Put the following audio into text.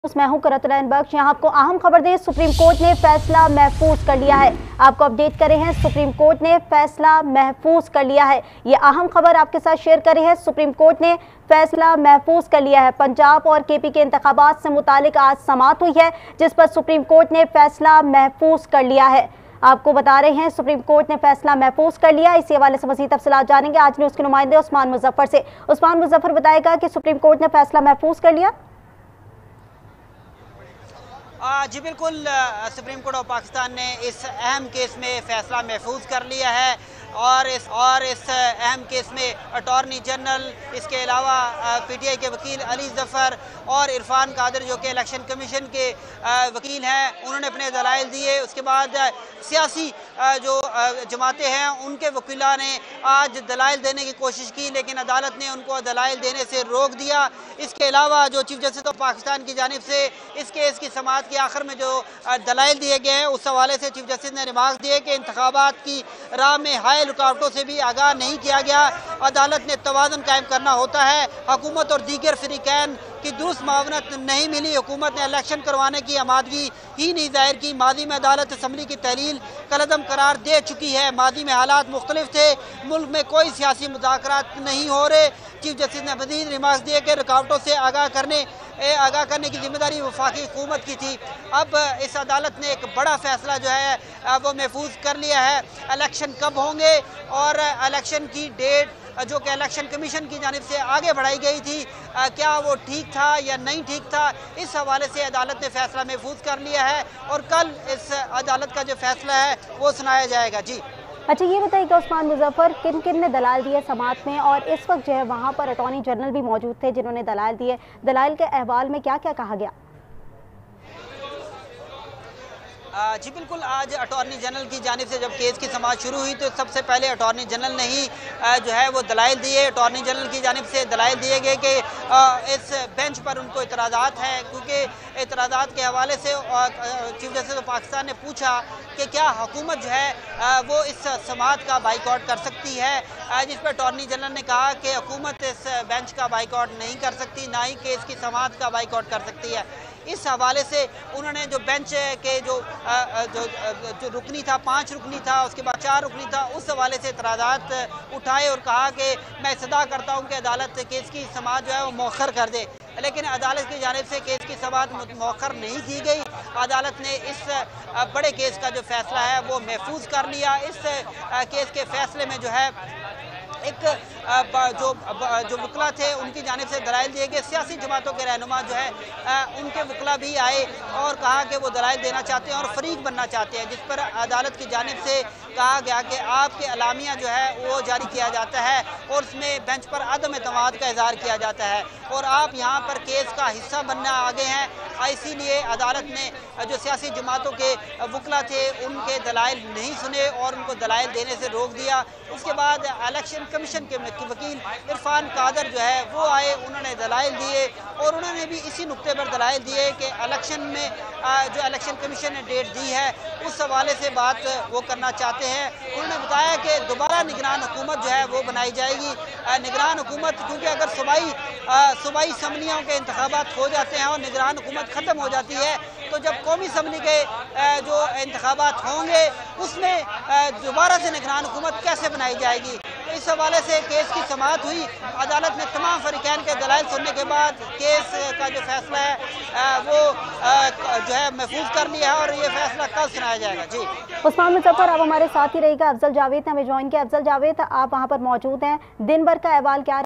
मैं हूं करतलाइन बख्श। यहाँ आपको अहम खबर दें, सुप्रीम कोर्ट ने फैसला महफूज कर लिया है। आपको अपडेट कर रहे हैं, सुप्रीम कोर्ट ने फैसला महफूज कर लिया है। ये अहम खबर आपके साथ शेयर कर रहे हैं। सुप्रीम कोर्ट ने फैसला महफूज कर लिया है। पंजाब और केपी के इंतखाबात से मुतालिक आज समाअत हुई है, जिस पर सुप्रीम कोर्ट ने फैसला महफूज कर लिया है। आपको बता रहे हैं, सुप्रीम कोर्ट ने फैसला महफूज कर लिया। इसी हवाले से मज़ीद तफसीलात जानेंगे आज न्यूज़ के नुमाइंदे उस्मान मुजफ्फर से। उस्मान मुजफ्फर बताएगा कि सुप्रीम कोर्ट ने फैसला महफूज कर लिया। जी बिल्कुल, सुप्रीम कोर्ट ऑफ पाकिस्तान ने इस अहम केस में फ़ैसला महफूज कर लिया है और इस अहम केस में अटॉर्नी जनरल, इसके अलावा पीटीआई के वकील अली ज़फ़र और इरफान कादर जो कि इलेक्शन कमीशन के वकील हैं, उन्होंने अपने दलाइल दिए। उसके बाद सियासी जो जमातें हैं उनके वकीला ने आज दलाइल देने की कोशिश की, लेकिन अदालत ने उनको दलाइल देने से रोक दिया। इसके अलावा जो चीफ जस्टिस ऑफ पाकिस्तान की जानिब से इस केस की समाअत के आखिर में जो दलाइल दिए गए हैं, उस हवाले से चीफ जस्टिस ने रिमार्क दिए कि इंतखाबात की राह में हाई रुकावटों से भी आगाह नहीं किया गया। अदालत ने तवाज़ुन कायम करना होता है। हुकूमत और दीगर फरीकैन की दुरुस्त मावनत नहीं मिली। हुकूमत ने इलेक्शन करवाने की आमादगी ही नहीं जाहिर की। माजी में अदालत असम्बली की तहलील कलअदम करार दे चुकी है। माजी में हालात मुख्तलिफ थे, मुल्क में कोई सियासी मुज़ाकरात नहीं हो रहे। चीफ जस्टिस ने मज़ीद रिमार्क्स दिए कि रुकावटों से आगाह करने की जिम्मेदारी वफाकी हुकूमत की थी। अब इस अदालत ने एक बड़ा फैसला जो है वो महफूज कर लिया है। इलेक्शन कब होंगे और इलेक्शन की डेट जो कि इलेक्शन कमीशन की जानिब से आगे बढ़ाई गई थी, क्या वो ठीक था या नहीं ठीक था, इस हवाले से अदालत ने फैसला महफूज कर लिया है और कल इस अदालत का जो फैसला है वो सुनाया जाएगा। जी अच्छा, ये बताइएगा उस्मान मुजफ्फर, किन किन ने दलाल दिए समाअत में, और इस वक्त जो है वहाँ पर अटॉर्नी जनरल भी मौजूद थे जिन्होंने दलाल दिए। दलाल के अहवाल में क्या क्या कहा गया? जी बिल्कुल, आज अटॉर्नी जनरल की जानिब से जब केस की समाअत शुरू हुई तो सबसे पहले अटॉर्नी जनरल ने ही जो है वो दलाइल दिए। अटॉर्नी जनरल की जानिब से दलाइल दिए गए कि इस बेंच पर उनको इतराज़ात हैं, क्योंकि इतराज़ात के हवाले से चीफ जस्टिस ऑफ पाकिस्तान ने पूछा कि क्या हुकूमत जो है वो इस समाअत का बाइकआउट कर सकती है, जिस पर अटॉर्नी जनरल ने कहा कि हुकूमत इस बेंच का बाइकआउट नहीं कर सकती, ना ही केस की समाअत का बाइकआउट कर सकती है। इस हवाले से उन्होंने जो बेंच के जो रुकनी था, 5 रुकनी था, उसके बाद 4 रुकनी था, उस हवाले से इतराज़ात उठाए और कहा कि मैं सदा करता हूं कि अदालत केस की समाअत जो है वो मौखर कर दे। लेकिन अदालत की जानिब से केस की समाअत मौखर नहीं की गई। अदालत ने इस बड़े केस का जो फैसला है वो महफूज कर लिया। इस केस के फैसले में जो है एक जो वकला थे उनकी जानिब से दलाइल दिए गए। सियासी जमातों के रहनुमा जो है उनके वकला भी आए और कहा कि वो दलाइल देना चाहते हैं और फरीक बनना चाहते हैं, जिस पर अदालत की जानिब से कहा गया कि आपके अलामिया जो है वो जारी किया जाता है और उसमें बेंच पर अदम एतमाद का इजहार किया जाता है और आप यहाँ पर केस का हिस्सा बनना आगे हैं। इसीलिए अदालत ने जो सियासी जमातों के वकला थे उनके दलाइल नहीं सुने और उनको दलाइल देने से रोक दिया। उसके बाद इलेक्शन कमीशन के वकील इरफान कादर जो है वो आए, उन्होंने दलाइल दिए और उन्होंने भी इसी नुक्ते पर दलाइल दिए कि इलेक्शन में जो इलेक्शन कमीशन ने डेट दी है उस हवाले से बात वो करना चाहते हैं। उन्होंने बताया कि दोबारा निगरान हुकूमत जो है वो बनाई जाएगी। निगरान हुकूमत, क्योंकि अगर सूबाई असम्बलियों के इंतखाबात हो जाते हैं और निगरान हुकूमत ख़त्म हो जाती है तो जब कौमी असम्बली के जो इंतखाबात होंगे उसमें दोबारा से निगरान हुकूमत कैसे बनाई जाएगी। तो इस हवाले से केस की समाअत हुई। अदालत ने तमाम फरीकैन के दलाइल सुनने के बाद केस का जो फैसला है वो जो है महफूज कर लिया है और ये फैसला कल सुनाया जाएगा। जी उस्मान मुजफ्फर, आप हमारे साथ ही रहेगा। अफजल जावेद ने हमें ज्वाइन किया। अफजल जावेद, आप वहाँ पर मौजूद हैं, दिन भर का अहवाल क्या